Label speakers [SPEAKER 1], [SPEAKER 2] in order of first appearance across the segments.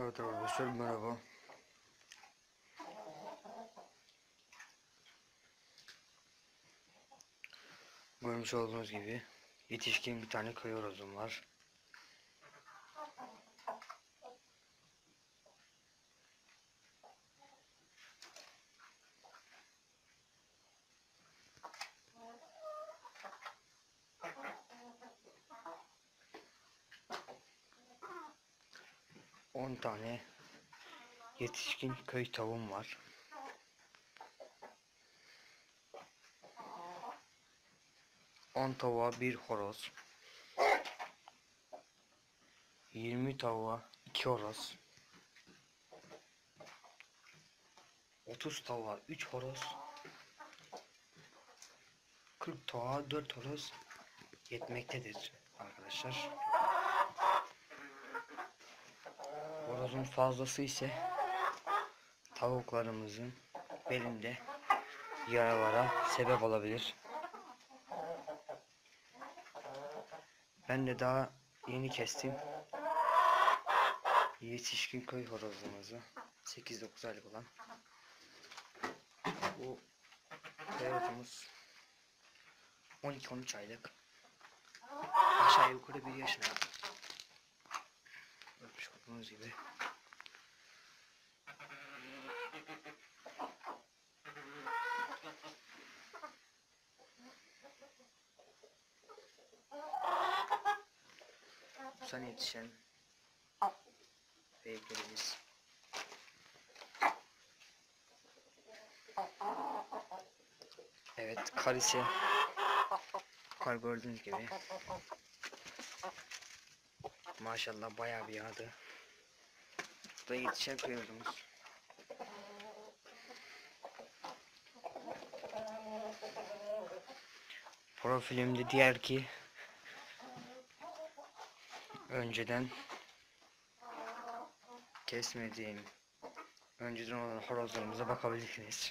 [SPEAKER 1] Evet arkadaşlar, merhaba. Görmüş olduğunuz gibi yetişkin bir tane köy horozum var. On tane yetişkin köy tavuğum var. On tavuğa bir horoz. 20 tavuğa 2 horoz. 30 tavuğa 3 horoz. 40 tavuğa 4 horoz yetmektedir arkadaşlar. Horozun fazlası ise tavuklarımızın belinde yaralara sebep olabilir. Ben de daha yeni kestim yetişkin köy horozumuzu, 8-9 aylık olan. Bu horozumuz 12-13 aylık, aşağı yukarı 1 yaşında. Görmüş olduğunuz gibi. Bu sene yetişen beyeklerimiz. Evet, kar ise kar gördüğünüz gibi. Maşallah bayağı bir yağdı. Bu da yetişen kıyordumuz. Profilimde diğer ki önceden kesmediğim, önceden olan horozlarımıza bakabilirsiniz.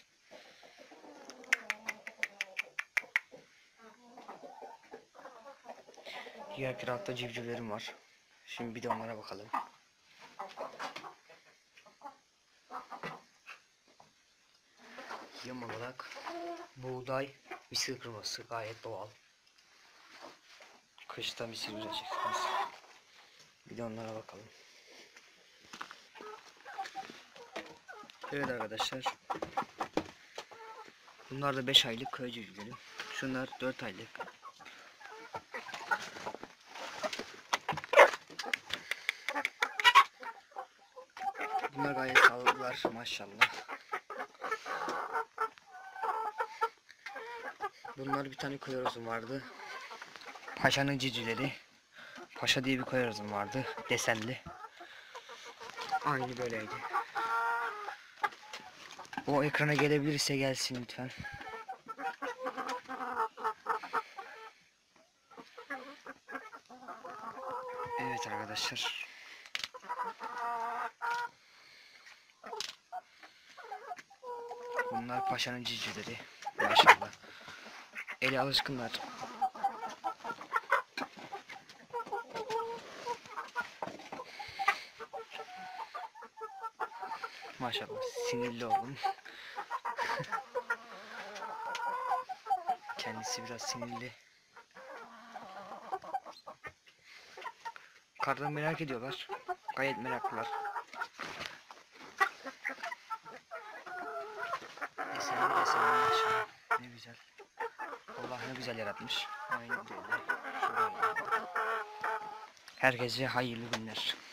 [SPEAKER 1] Diğer tarafta civcivlerim var. Şimdi bir de onlara bakalım. Yem olarak buğday, mısır kırması gayet doğal. Kışta mısır üretirsiniz. Bir de onlara bakalım. Evet arkadaşlar. Bunlar da 5 aylık köy civcivleri. Şunlar 4 aylık. Bunlar gayet sağlıklılar maşallah. Bunlar bir tane köy horozum vardı. Paşa'nın civcivleri. Paşa diye bir köy horozum vardı. Desenli. Aynı böyleydi. O ekrana gelebilirse gelsin lütfen. Evet arkadaşlar. Bunlar Paşa'nın civcivleri. Maşallah. Eli alışkınlar. Maşallah sinirli oldum. Kendisi biraz sinirli. Kardan merak ediyorlar. Gayet meraklılar. Desenli maşallah. Ne güzel. Allah ne güzel yaratmış. Aynen böyle. Herkese hayırlı günler.